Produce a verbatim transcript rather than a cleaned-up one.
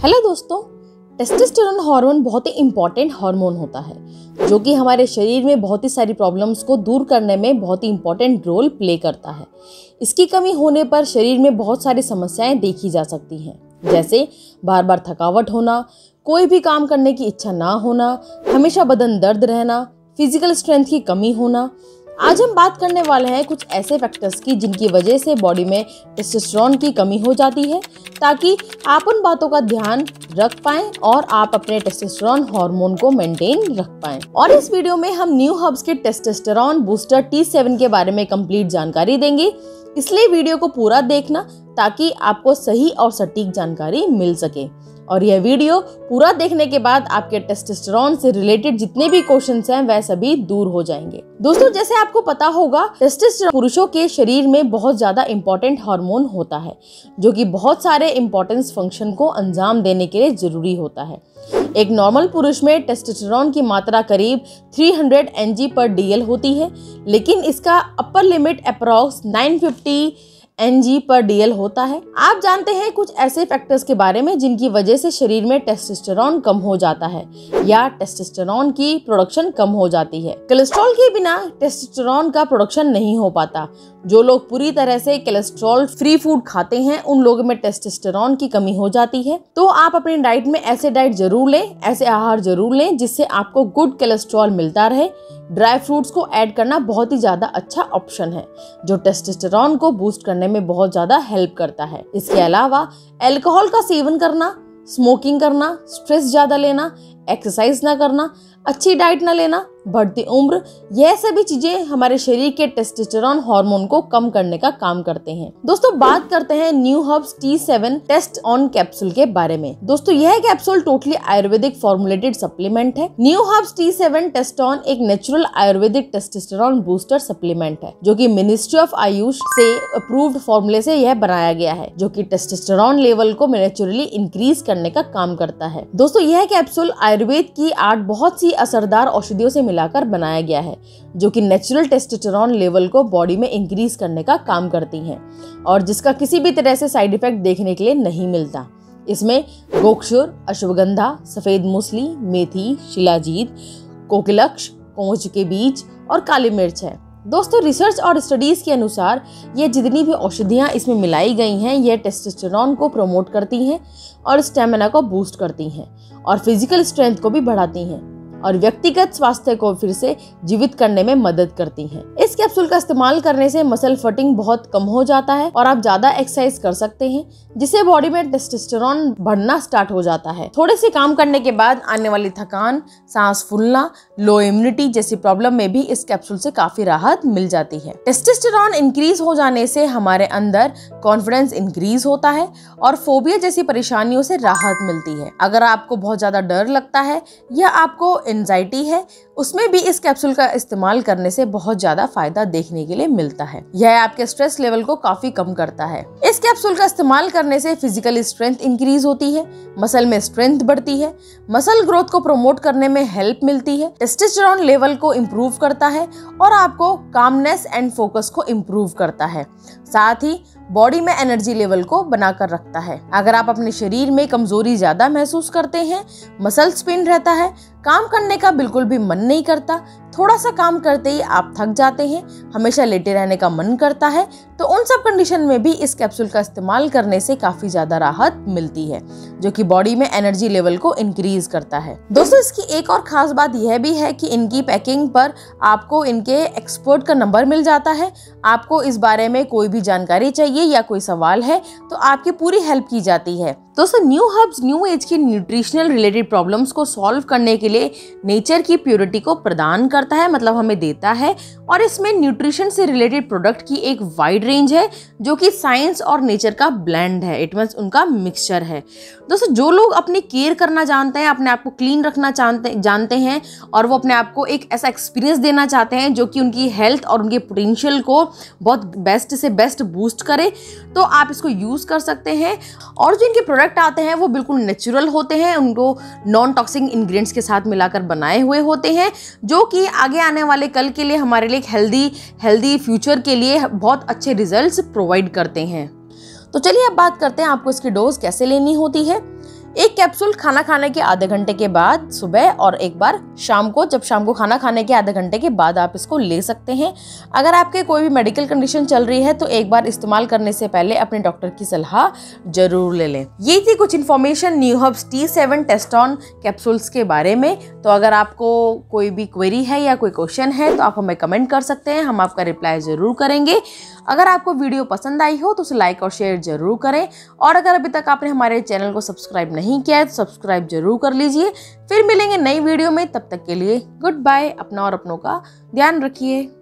Hello दोस्तों, testosterone hormone बहुत ही important hormone होता है जो कि हमारे शरीर में बहुत ही सारी प्रॉब्लम्स को दूर करने में बहुत ही इम्पोर्टेंट रोल प्ले करता है। इसकी कमी होने पर शरीर में बहुत सारी समस्याएं देखी जा सकती हैं, जैसे बार बार थकावट होना, कोई भी काम करने की इच्छा ना होना, हमेशा बदन दर्द रहना, फिजिकल स्ट्रेंथ की कमी होना। आज हम बात करने वाले हैं कुछ ऐसे फैक्टर्स की जिनकी वजह से बॉडी में टेस्टोस्टेरोन की कमी हो जाती है, ताकि आप उन बातों का ध्यान रख पाएं और आप अपने टेस्टोस्टेरोन हार्मोन को मेंटेन रख पाएं। और इस वीडियो में हम न्यू हर्ब्स के टेस्टोस्टेरोन बूस्टर टी सेवन के बारे में कंप्लीट जानकारी देंगे, इसलिए वीडियो को पूरा देखना ताकि आपको सही और सटीक जानकारी मिल सके। और यह वीडियो पूरा देखने के बाद आपके टेस्टोस्टेरोन से रिलेटेड जितने भी क्वेश्चंस हैं वह सभी दूर हो जाएंगे। दोस्तों, जैसे आपको पता होगा, टेस्टोस्टेरोन पुरुषों के शरीर में बहुत ज्यादा इंपॉर्टेंट हार्मोन होता है जो कि बहुत सारे इंपॉर्टेंस फंक्शन को अंजाम देने के लिए जरूरी होता है। एक नॉर्मल पुरुष में टेस्टोस्टेरोन की मात्रा करीब तीन सौ एन जी पर डी एल होती है, लेकिन इसका अपर लिमिट अप्रॉक्स नौ सौ पचास एन जी पर डी एल होता है। आप जानते हैं कुछ ऐसे फैक्टर्स के बारे में जिनकी वजह से शरीर में टेस्टोस्टेरोन कम हो जाता है या टेस्टोस्टेरोन की प्रोडक्शन कम हो जाती है। कोलेस्ट्रॉल के बिना टेस्टोस्टेरोन का प्रोडक्शन नहीं हो पाता। जो लोग पूरी तरह से कोलेस्ट्रॉल फ्री फूड खाते हैं उन लोगों में टेस्टोस्टेरोन की कमी हो जाती है। तो आप अपनी डाइट में ऐसे डाइट जरूर लें, ऐसे आहार जरूर लें जिससे आपको गुड कोलेस्ट्रॉल मिलता रहे। ड्राई फ्रूट्स को ऐड करना बहुत ही ज्यादा अच्छा ऑप्शन है जो टेस्टोस्टेरोन को बूस्ट करने में बहुत ज्यादा हेल्प करता है। इसके अलावा अल्कोहल का सेवन करना, स्मोकिंग करना, स्ट्रेस ज्यादा लेना, एक्सरसाइज ना करना, अच्छी डाइट ना लेना, बढ़ती उम्र, यह सभी चीजें हमारे शरीर के टेस्टोस्टेरोन हार्मोन को कम करने का काम करते हैं। दोस्तों, बात करते हैं new herbs T seven test on capsule के बारे में। दोस्तों, यह capsule totally Ayurvedic formulated supplement है। New herbs T seven test on एक natural Ayurvedic testosterone booster supplement है जो कि मिनिस्ट्री ऑफ आयुष से अप्रूव्ड फॉर्मूले से यह बनाया गया है, जो कि टेस्टोस्टेरोन लेवल को नेचुरली इंक्रीज करने का काम करता है। दोस्तों, यह कैप्सूल आयुर्वेद की आठ बहुत सी असरदार औषधियों से मिलाकर बनाया गया है जो कि नेचुरल टेस्टोस्टेरोन लेवल को बॉडी में इंक्रीज करने का काम करती हैं और जिसका किसी भी तरह से साइड इफेक्ट देखने के लिए नहीं मिलता। इसमें गोक्षुर, अश्वगंधा, सफेद मूसली, मेथी, शिलाजीत, कोकिलक्ष, कोंच के बीज और काली मिर्च है। दोस्तों, रिसर्च और स्टडीज के अनुसार ये जितनी भी औषधियां इसमें मिलाई गई हैं यह टेस्टोस्टेरोन को प्रमोट करती हैं और स्टेमिना को बूस्ट करती हैं और फिजिकल स्ट्रेंथ को भी बढ़ाती हैं और व्यक्तिगत स्वास्थ्य को फिर से जीवित करने में मदद करती हैं। इस कैप्सूल का इस्तेमाल करने से मसल फटिंग बहुत कम हो जाता है और आप ज्यादा एक्सरसाइज कर सकते हैं, जिससे बॉडी में टेस्टोस्टेरोन बढ़ना स्टार्ट हो जाता है। थोड़े से काम करने के बाद आने वाली थकान, सांस फूलना, लो इम्यूनिटी जैसी प्रॉब्लम में भी इस कैप्सूल से काफी राहत मिल जाती है। टेस्टोस्टेरोन इंक्रीज हो जाने से हमारे अंदर कॉन्फिडेंस इंक्रीज होता है और फोबिया जैसी परेशानियों से राहत मिलती है। अगर आपको बहुत ज्यादा डर लगता है या आपको एंजाइटी है, उसमें भी इस कैप्सूल का इस्तेमाल करने से बहुत ज्यादा फायदा देखने के लिए मिलता है। यह आपके स्ट्रेस लेवल को काफी कम करता है। इस कैप्सूल का इस्तेमाल करने से फिजिकल स्ट्रेंथ इंक्रीज होती है, मसल में स्ट्रेंथ बढ़ती है, मसल ग्रोथ को प्रमोट करने में हेल्प मिलती है, टेस्टोस्टेरोन लेवल को इम्प्रूव करता है और आपको कामनेस एंड फोकस को इम्प्रूव करता है, साथ ही बॉडी में एनर्जी लेवल को बनाकर रखता है। अगर आप अपने शरीर में कमजोरी ज्यादा महसूस करते हैं, मसल स्पिन रहता है, काम करने का बिल्कुल भी मन नहीं करता, थोड़ा सा काम करते ही आप थक जाते हैं, हमेशा लेटे रहने का मन करता है, तो उन सब कंडीशन में भी इस कैप्सूल का इस्तेमाल करने से काफी ज्यादा राहत मिलती है जो कि बॉडी में एनर्जी लेवल को इंक्रीज करता है। दोस्तों, इसकी एक और खास बात यह भी है कि इनकी पैकिंग पर आपको इनके एक्सपर्ट का नंबर मिल जाता है। आपको इस बारे में कोई भी जानकारी चाहिए या कोई सवाल है तो आपकी पूरी हेल्प की जाती है। दोस्तों, न्यू हर्ब्स न्यू एज की न्यूट्रिशनल रिलेटेड प्रॉब्लम्स को सॉल्व करने के लिए नेचर की प्योरिटी को प्रदान करता है, मतलब हमें देता है, और इसमें न्यूट्रिशन से रिलेटेड प्रोडक्ट की एक वाइड रेंज है जो कि साइंस और नेचर का ब्लेंड है। इट मींस उनका मिक्सचर है। दोस्तों, जो लोग अपनी केयर करना जानते हैं, अपने आप को क्लीन रखना जानते जानते हैं और वो अपने आप को एक ऐसा एक्सपीरियंस देना चाहते हैं जो कि उनकी हेल्थ और उनके पोटेंशियल को बहुत बेस्ट से बेस्ट बूस्ट करे, तो आप इसको यूज कर सकते हैं। और जो इनके प्रोडक्ट आते हैं वो बिल्कुल नेचुरल होते हैं, उनको नॉन टॉक्सिक इंग्रेडिएंट्स के साथ मिलाकर बनाए हुए होते हैं जो कि आगे आने वाले कल के लिए हमारे लिए हेल्दी हेल्दी फ्यूचर के लिए बहुत अच्छे रिजल्ट्स प्रोवाइड करते हैं। तो चलिए अब बात करते हैं आपको इसकी डोज कैसे लेनी होती है। एक कैप्सूल खाना खाने के आधे घंटे के बाद सुबह और एक बार शाम को, जब शाम को खाना खाने के आधे घंटे के बाद आप इसको ले सकते हैं। अगर आपके कोई भी मेडिकल कंडीशन चल रही है तो एक बार इस्तेमाल करने से पहले अपने डॉक्टर की सलाह जरूर ले लें। ये थी कुछ information new herbs T seven Teston capsules के बारे में। तो अगर आपको कोई भी क्वेरी है या कोई क्वेश्चन है तो आप हमें कमेंट कर सकते हैं, हम आपका रिप्लाई जरूर करेंगे। अगर आपको वीडियो पसंद आई हो तो उसे लाइक और शेयर जरूर करें, और अगर अभी तक आपने हमारे चैनल को सब्सक्राइब नहीं किया है तो सब्सक्राइब जरूर कर लीजिए। फिर मिलेंगे नई वीडियो में, तब तक के लिए गुड बाय। अपना और अपनों का ध्यान रखिए।